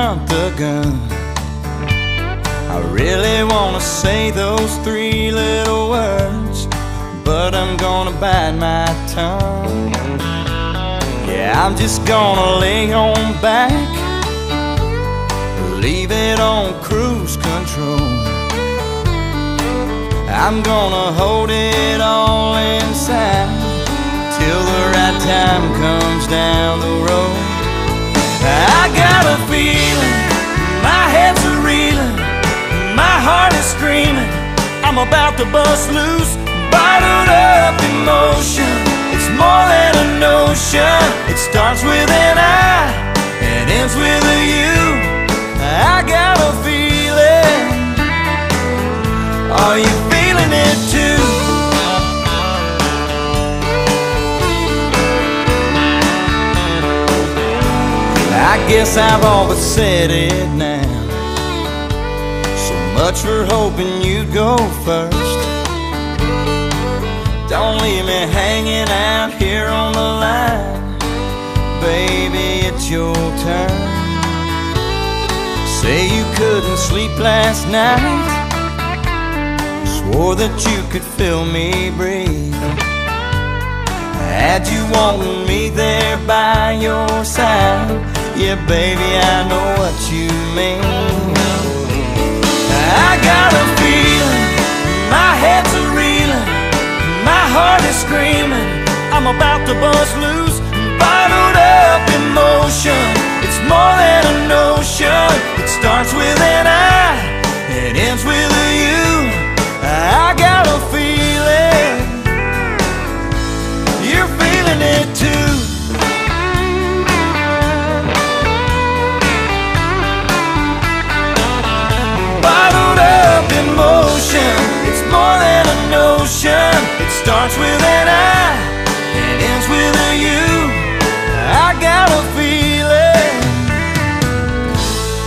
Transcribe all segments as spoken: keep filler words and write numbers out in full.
front the gun. I really wanna say those three little words, but I'm gonna bite my tongue. Yeah, I'm just gonna lay on back, leave it on cruise control. I'm gonna hold it all inside till the right time comes down the road. I got a feeling, my head's a reeling, my heart is screaming, I'm about to bust loose. Bottled up emotion, it's more than a notion. It starts with an I and ends with a you. I got a feeling, are you feeling it too? I guess I've always said it now. So much for hoping you'd go first. Don't leave me hanging out here on the line. Baby, it's your turn. Say you couldn't sleep last night, swore that you could feel me breathe. Had you wanting me there by your side. Yeah, baby, I know what you mean. I got a feeling, my head's a reeling, my heart is screaming, I'm about to bust loose. Bottled up emotion, it's more than a notion. It starts with an I, it ends with a you. I got a feeling, you're feeling it too. Bottled up emotion, it's more than a notion. It starts with an I, it ends with a you. I got a feeling,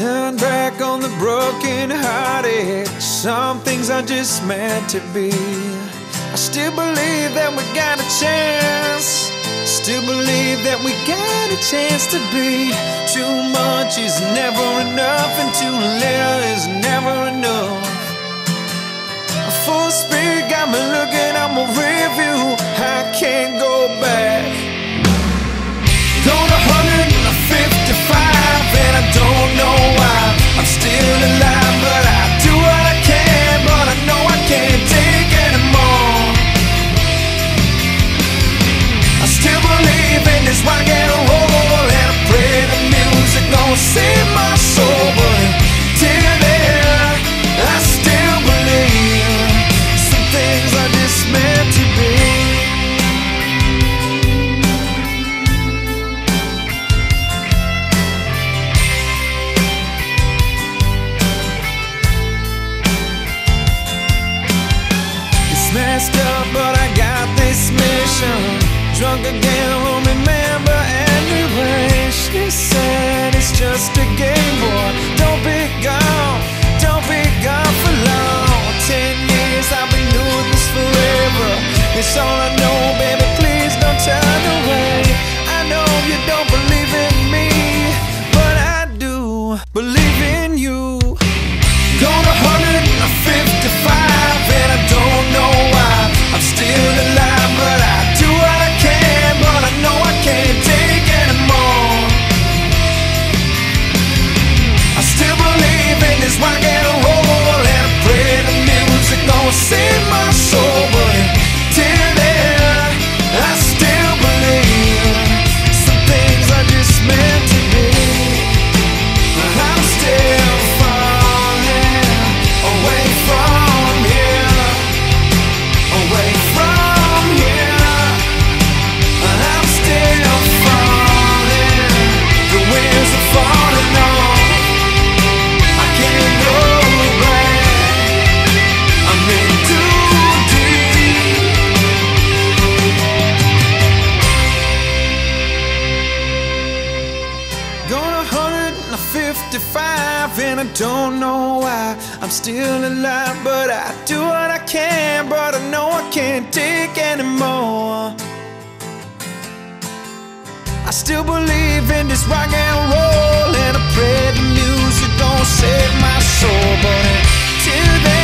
turn back on the broken hearted. Some things are just meant to be. I still believe that we got a chance. Still believe that we got a chance to be. Too much is never enough, and too little is never enough. Full speed got me looking at my rearview. I can't go back. Going one hundred fifty-five and I don't know why I'm still alive, but I do what I can, but I know I can't take anymore. I still believe in this rock and roll, and I pray the music gon' save my soul, but till then I still believe some things are just meant to be. Messed up, but I got this mission. Drunk again, won't remember anyway. She said it's just a game, boy. Don't be gone, don't be gone for long. Ten years, I've been doing this forever. It's all I know, baby, please don't turn away. I know you don't believe in me, but I do believe in you. Gone one hundred fifty-five and I don't know why I'm still alive, but I do what I can, but I know I can't take anymore. I still believe in this rock and roll, and I pray the music gon' save my soul, but till then I still believe some things are just meant to be. I'm still falling away from here, away from here. I'm still falling, the wheels are falling off. I can't go back, I'm in too deep. Gone one hundred fifty-five and I don't know why I'm still alive, but I do what I can, but I know I can't take anymore. I still believe in this rock and roll, and I pray the music gon' save my soul, but till then